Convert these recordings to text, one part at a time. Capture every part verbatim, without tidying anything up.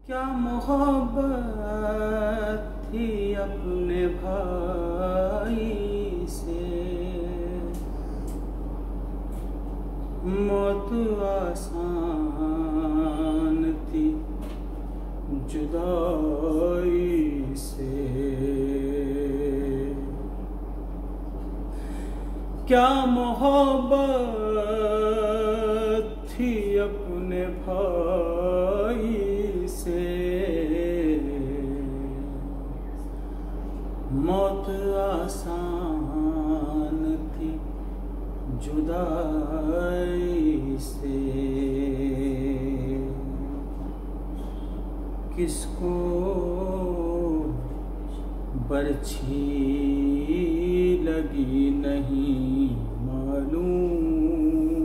क्या मोहब्बत थी अपने भाई से, मौत आसान थी जुदाई से। क्या मोहब्बत थी अपने भाई से, मौत आसान थी जुदाई से। किसको बरछी लगी नहीं मालूम,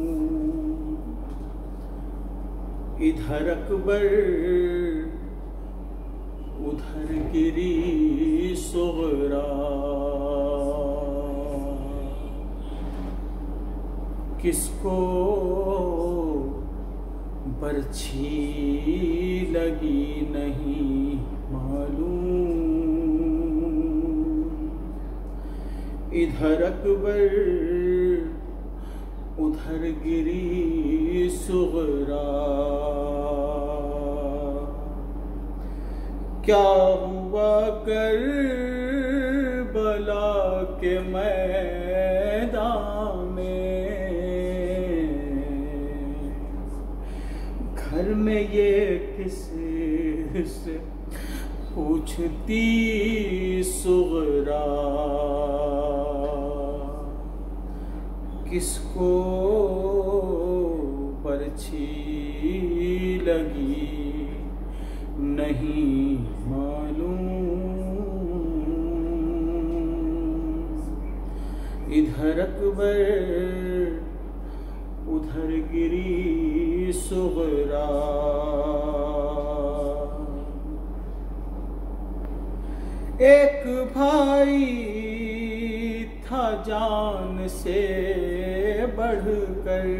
इधर अकबर उधर गिरी सुगरा। किसको बरछी लगी नहीं मालूम, इधर अकबर उधर गिरी सुगरा। क्या हुआ करबला के मैदान में, घर में ये किससे पूछती सुगरा। किसको बरछी लगी नहीं मालूम, इधर अकबर उधर गिरी सुगरा। एक भाई था जान से बढ़कर,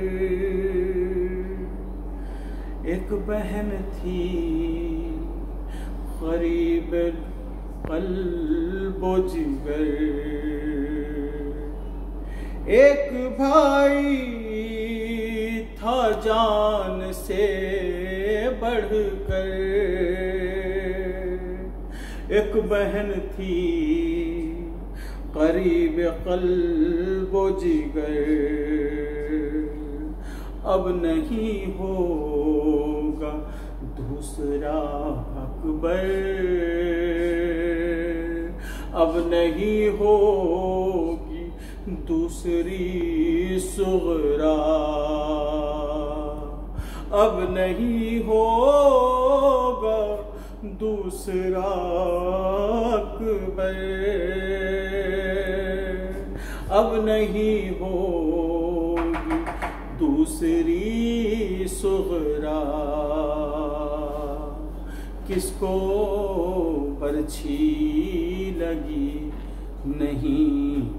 एक बहन थी ग़रीब क़ल्बो जिगर। एक भाई था जान से बढ़कर, एक बहन थी ग़रीब क़ल्बो जिगर। अब नहीं होगा दूसरा अकबर, अब नहीं होगी दूसरी सुगरा, अब नहीं होगा दूसरा अकबर, अब नहीं होगी दूसरी सुगरा। किसको बरछी लगी नहीं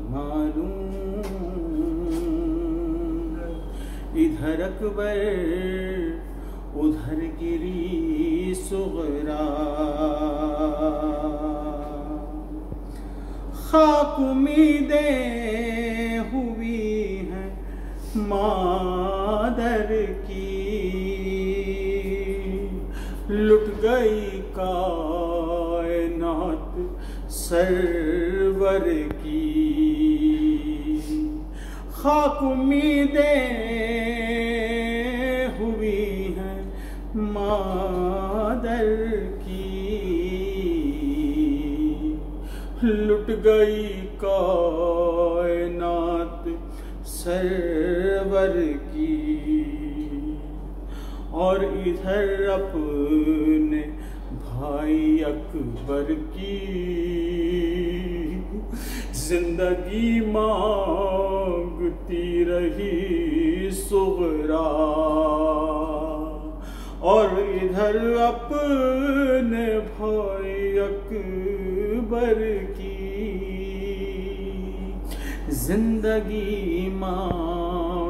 मालूम, इधर अकबर उधर गिरी सुगरा। खाक उम्मीदें हुई हैं मादर की, लुट गई कायनात सरवर की। खाक उम्मीदें हुई हैं मादर की, लुट गई कायनात सरवर की। और इधर अपने भाई अकबर की जिंदगी मांगती रही सुगरा। और इधर अपने भाई अकबर की जिंदगी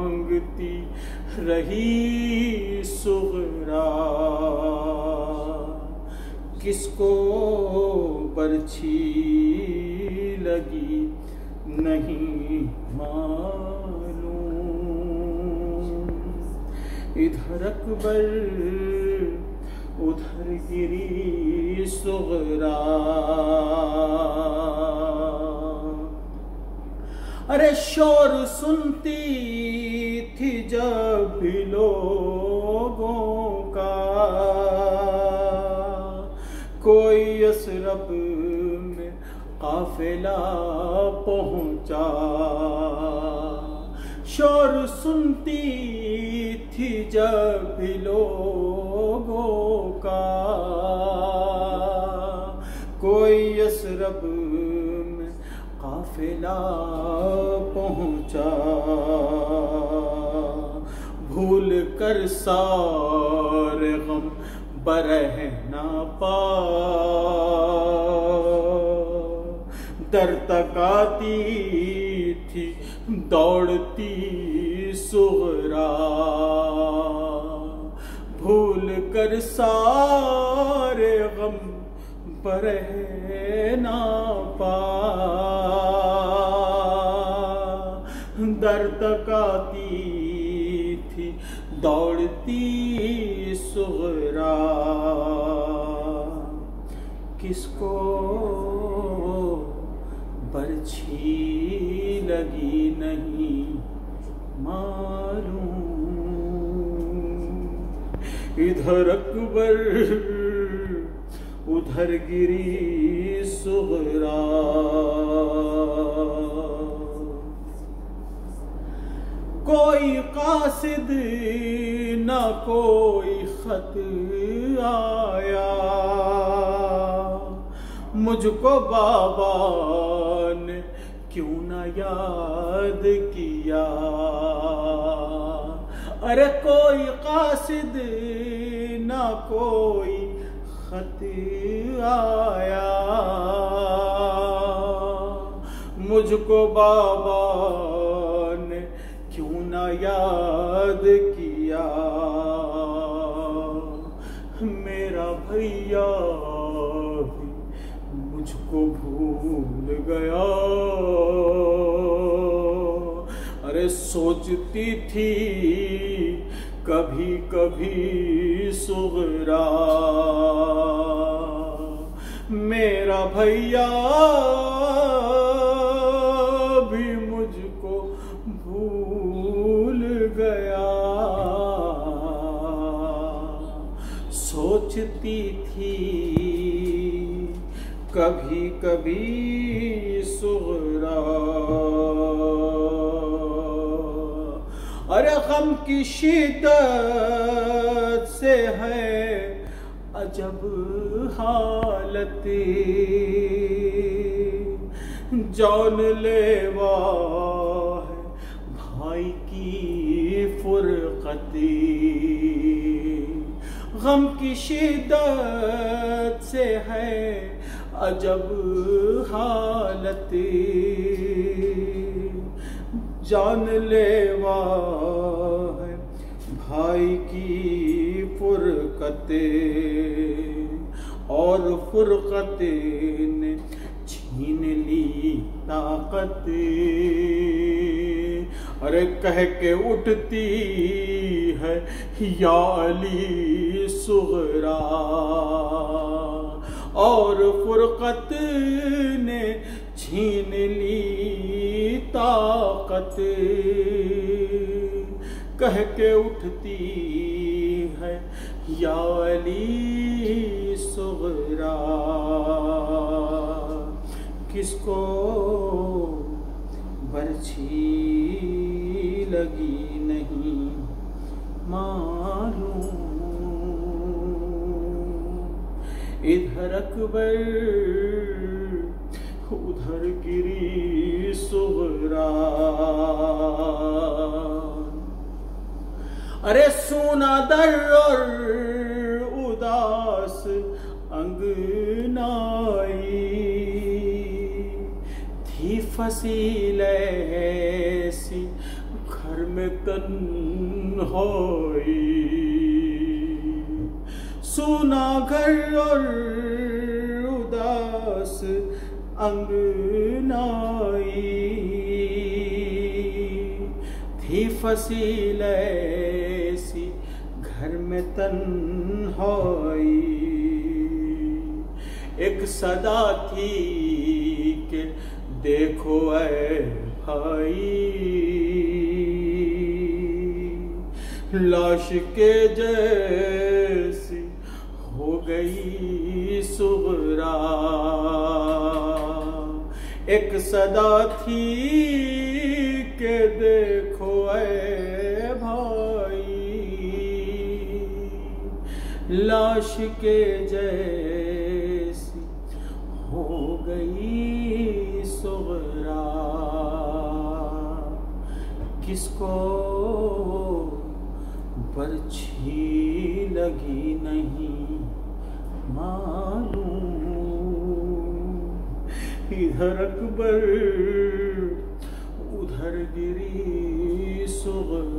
मांगती रही सुगरा। किसको बरछी लगी नहीं मालूम। इधर अकबर उधर गिरी सुगरा। अरे शोर सुनती थी जब भी लोगों का, कोई यसरब में काफिला पहुंचा। शोर सुनती थी जब भी लोगों का, कोई यसरब में काफिला पहुंचा। भूल कर सारे गम बरह ना पा, दर तक आती थी दौड़ती सुगरा। भूल कर सारे गम बरह ना पा, दर तक आती थी दौड़ती सुगरा। किसको बरछी लगी नहीं मालूम। इधर अकबर उधर गिरी सुगरा। कोई कासिद ना कोई खत आया, मुझको बाबा ने क्यों न याद किया। अरे कोई कासिद ना कोई खत आया, मुझको बाबा ने क्यों न याद किया। मेरा भैया भी मुझको भूल गया। अरे सोचती थी कभी कभी सुगरा, मेरा भैया भी मुझको भूल गया। सोचती थी कभी कभी सुगरा। अरे गम की शिद्दत से है अजब हालत, जान लेवा है भाई की फुरकती। गम की शिद्दत से है अजब हालत, जान लेवा है भाई की फुरकते। और फुरकते ने छीन ली ताकत। अरे कह के उठती है या अली सुगरा, और फुरकत ने छीन ली ताकत। कह के उठती है या अली सुगरा। किसको बरछी लगी नहीं मालूम। इधर अकबर उधर गिरी सुगरा। अरे सूना दर और उदास अंगनाई थी फसील ऐसी घर में तन्हाई। सूना घर और उदास अंगनाई, थी फसील ऐसी घर में तन्हाई। एक सदा थी कि देखो ऐ भाई, लाश के जैसी हो गई सुगरा। एक सदा थी के देखो ऐ भाई, लाश के जैसी हो गई सुगरा। किसको बरछी लगी नहीं मालूम, इधर अकबर उधर गिरी सुगरा।